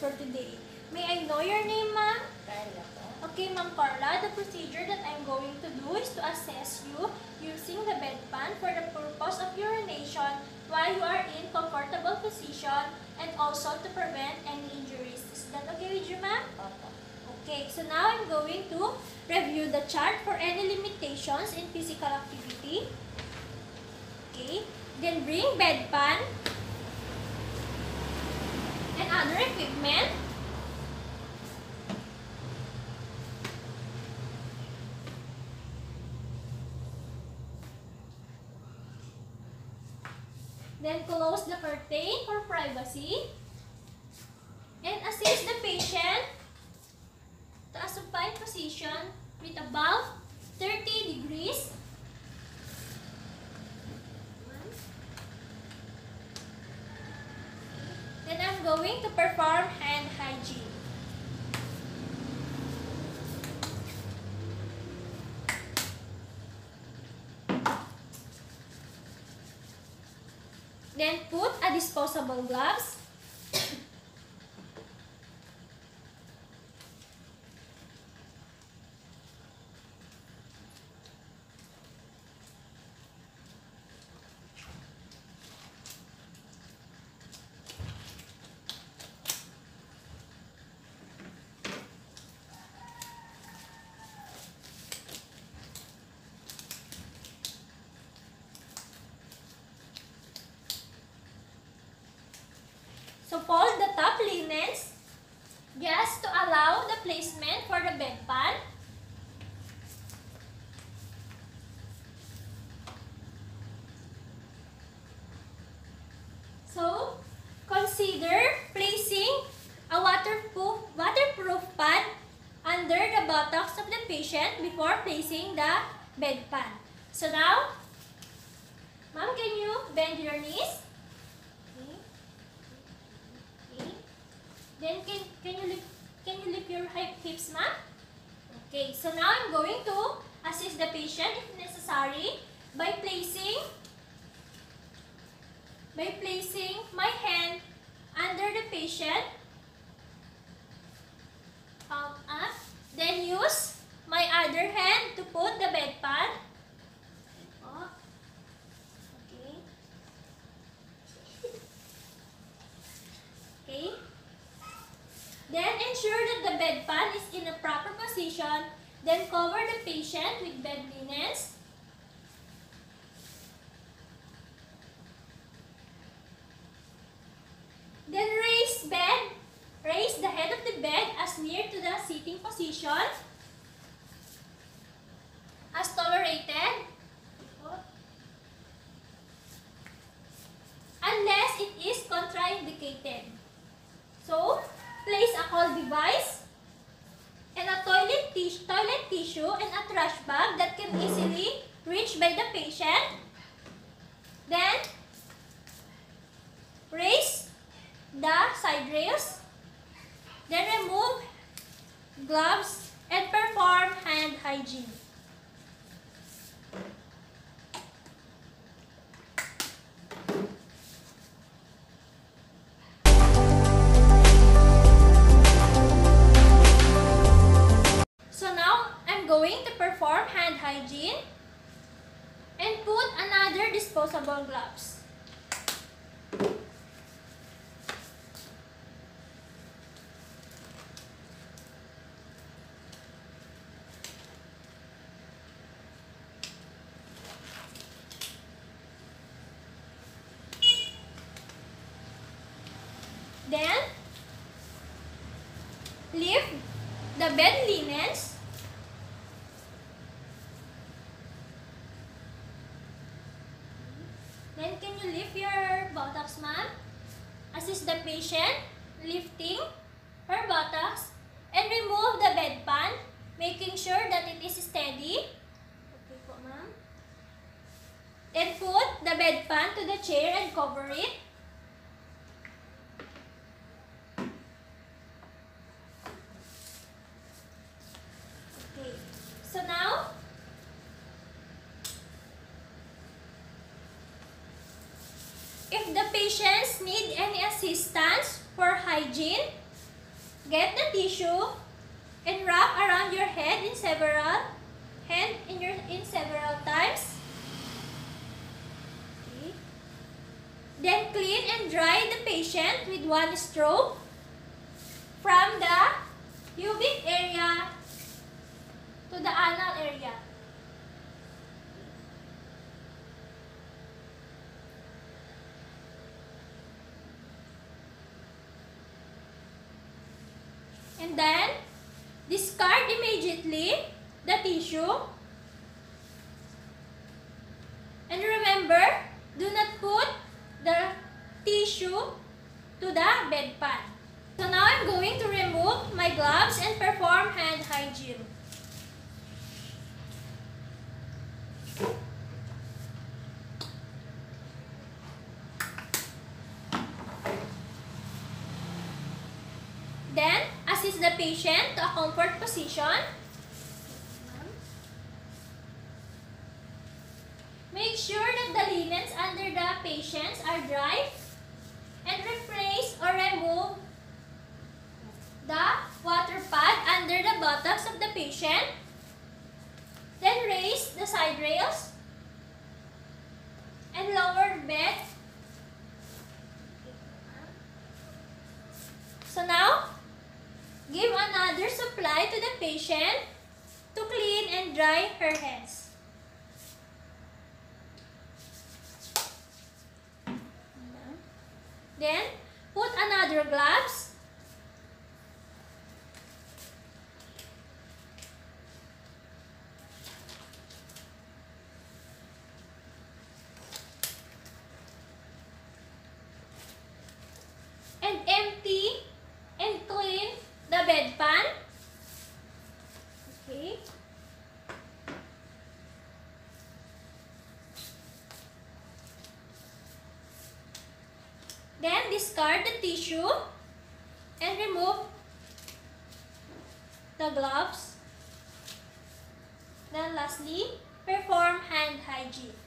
for today. May I know your name, ma'am? Carla po. Okay, Ma'am Carla, the procedure that I'm going to do is to assess you using the bedpan for the purpose of urination while you are in comfortable position and also to prevent any injuries. Is that okay with you, ma'am? Opo. Okay, so now I'm going to review the chart for any limitations in physical activity. Okay, then bring bedpan and other equipment. Then close the curtain for privacy and assist the patient to a supine position with above 30 degrees. Then I'm going to perform hand hygiene. Then put a disposable gloves. So fold the top linens just to allow the placement for the bedpan. So consider placing a waterproof pad under the buttocks of the patient before placing the bedpan. So now, ma'am, can you bend your knees? Then can you lift your hips, ma'am? Okay, so now I'm going to assist the patient if necessary by placing my hand under the patient, palm up, then use my other hand to put the bedpan. Okay. Okay. Then ensure that the bedpan is in a proper position. Then cover the patient with bed linens. Then raise the head of the bed as near to the sitting position as tolerated, unless it is contraindicated. So, place a cold device and a toilet tissue and a trash bag that can easily reach by the patient. Then, raise the side rails. Then remove gloves and perform hand hygiene. Going to perform hand hygiene and put another disposable gloves. Then lift the bed linens. Then can you lift your buttocks, ma'am? Assist the patient lifting her buttocks and remove the bedpan, making sure that it is steady. Okay po, ma'am. Then put the bedpan to the chair and cover it. Okay. So now, if the patients need any assistance for hygiene, Get the tissue and wrap around your head in several times. Okay. Then clean and dry the patient with one stroke from the pubic area to the anal area. And then discard immediately the tissue. And remember, do not put the tissue to the bedpan. So now I'm going to remove my gloves and perform hand hygiene. Then, assist the patient to a comfort position. Make sure that the linens under the patients are dry and replace or remove the water pad under the buttocks of the patient. Then raise the side rails and lower the bed. So now, give another supply to the patient to clean and dry her hands. Then, put another gloves. And empty and clean the bedpan. Okay. Then discard the tissue and remove the gloves. Then lastly, perform hand hygiene.